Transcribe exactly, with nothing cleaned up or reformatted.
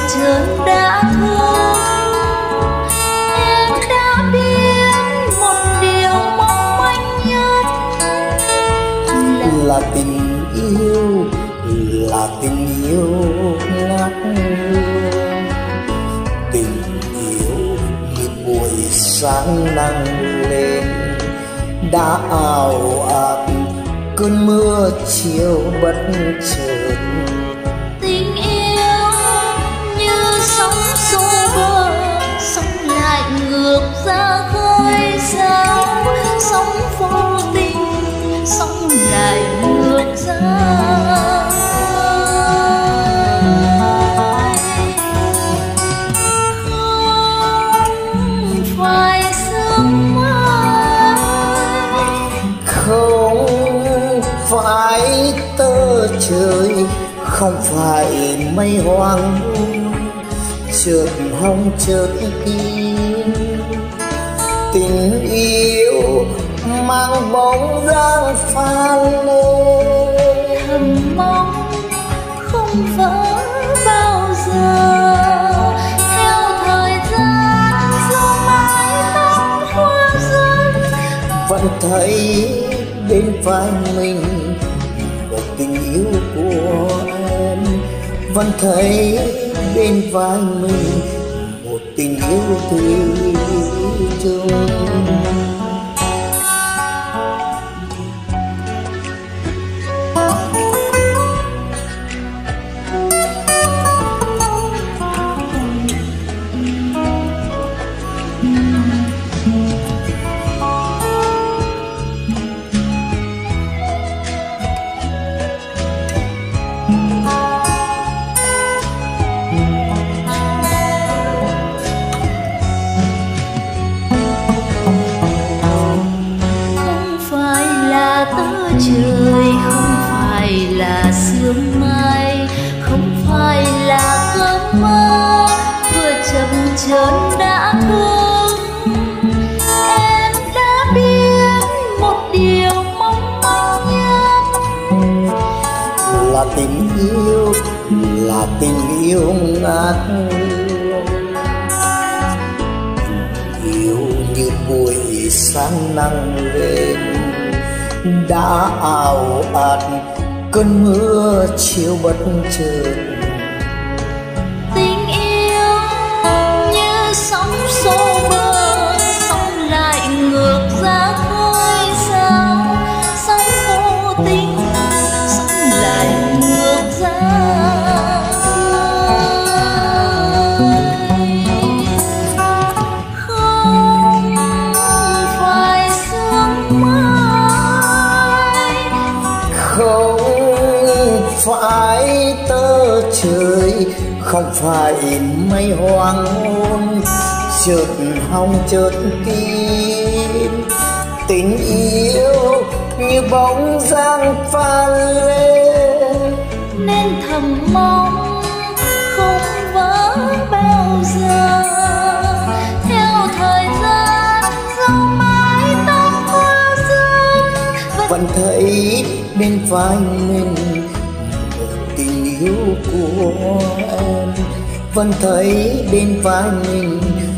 chợt đã thương. Em đã biết một điều mong manh nhất là tình yêu, là tình yêu ngát hương. Tình yêu như buổi sáng nắng lên đã ảo ạt cơn mưa chiều bất chợt. Tình yêu như sóng xô bờ, sóng lại ngược ra khơi sao. Sóng vô tình, sóng lại ngược ra. Không phải sương mai, Không phải tơ trời, không phải mây hoang chợt hồng chợt im. Tình yêu mang bóng dáng pha lê, thầm mong không vỡ bao giờ. Theo thời gian dù mái tóc hoa rơi, vẫn thấy bên vai mình một tình yêu của em. Vẫn thấy bên vai mình một tình yêu thủy chung. trời không phải là sương mai, không phải là cơn mơ vừa chập chờn đã thương. Em đã biết một điều mong manh nhất là tình yêu, là tình yêu ngát yêu như buổi sáng nắng lên đã ảo ạt cơn mưa chiều bất chợt. Tình yêu như sóng xô bờ, sóng lại ngược ra khơi sao, sóng vô tình sóng lại ngược ra. Không phải sương mai, Không phải tơ trời, không phải mây hoang hôn chợt hồng chợt tim. Tình yêu như bóng dáng pha lên nên thầm mong không vỡ bao giờ. Theo thời gian dẫu mái tóc hoa rơi vẫn thấy bên vai mình một tình yêu của em. Vẫn thấy bên vai mình